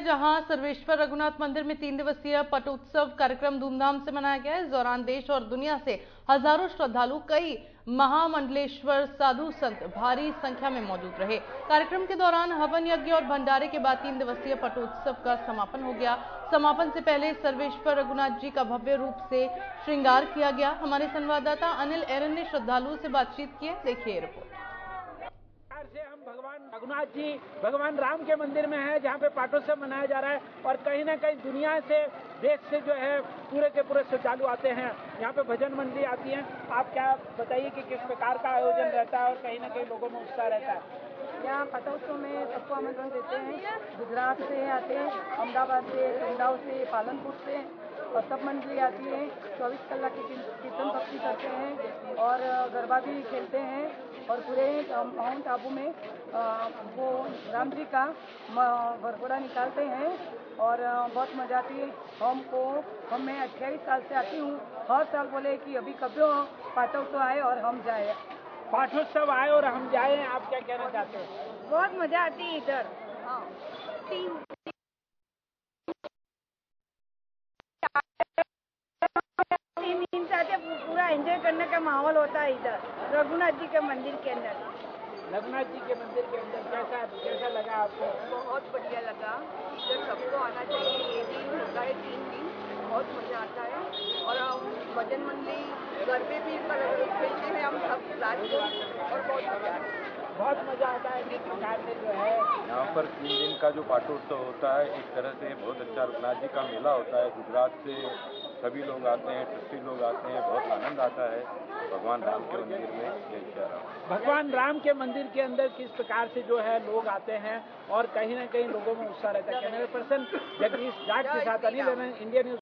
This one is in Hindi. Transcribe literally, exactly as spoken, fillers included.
जहां सर्वेश्वर रघुनाथ मंदिर में तीन दिवसीय पटोत्सव कार्यक्रम धूमधाम से मनाया गया। इस दौरान देश और दुनिया से हजारों श्रद्धालु, कई महामंडलेश्वर साधु संत भारी संख्या में मौजूद रहे। कार्यक्रम के दौरान हवन यज्ञ और भंडारे के बाद तीन दिवसीय पटोत्सव का समापन हो गया। समापन से पहले सर्वेश्वर रघुनाथ जी का भव्य रूप से श्रृंगार किया गया। हमारे संवाददाता अनिल एरन ने श्रद्धालुओं से बातचीत की। देखिए रिपोर्ट। से हम भगवान रघुनाथ जी भगवान राम के मंदिर में है, जहाँ पे पाटोत्सव मनाया जा रहा है और कहीं ना कहीं दुनिया से, देश से जो है पूरे के पूरे श्रद्धालु आते हैं। यहाँ पे भजन मंडली आती है। आप क्या बताइए कि किस प्रकार का आयोजन रहता है और कहीं ना कहीं लोगों में उत्साह रहता है? यहाँ पाटोत्सव में सबको आमंत्रण देते हैं। गुजरात से आते हैं, अहमदाबाद से, चंदाव से, पालनपुर से और सब मंडली आती है। चौबीस कलाक की कीर्तन भक्ति करते हैं और गरबा भी खेलते हैं और पूरे माउंट आबू में वो राम जी का वरघोड़ा निकालते हैं और बहुत मजा आती है हमको। हम मैं अट्ठाईस साल से आती हूँ। हर साल बोले कि अभी कभी पाटोत्सव आए और हम जाए। पाटोत्सव आए और हम जाए, आप क्या कहना चाहते हैं? बहुत मजा आती है इधर। हाँ, तीन तीन दिन से पूरा एंजॉय करने का माहौल होता है इधर रघुनाथ जी के मंदिर के अंदर। रघुनाथ जी के मंदिर के अंदर कैसा कैसा लगा आपको? बहुत बढ़िया लगा। इधर सबको आना चाहिए। ये दिन होता है तीन दिन, बहुत मजा आता है और हम भजन मंडली गरबे भी खेलते हैं हम सब रात को और बहुत मजा आता है। बहुत मजा आता है। किस प्रकार से जो है यहाँ पर तीन दिन का जो पाटोत्सव होता है, एक तरह से बहुत अच्छा रघुनाथ जी का मेला होता है। गुजरात से सभी लोग आते हैं, ट्रस्टी लोग आते हैं, बहुत आनंद आता है भगवान राम के मंदिर में। जय श्री राम। भगवान राम के मंदिर के अंदर किस प्रकार से जो है लोग आते हैं और कहीं ना कहीं लोगों में उत्साह रहता है। कैमरा पर्सन जगदीश जाट के साथ अनिल एरन, इंडिया न्यूज।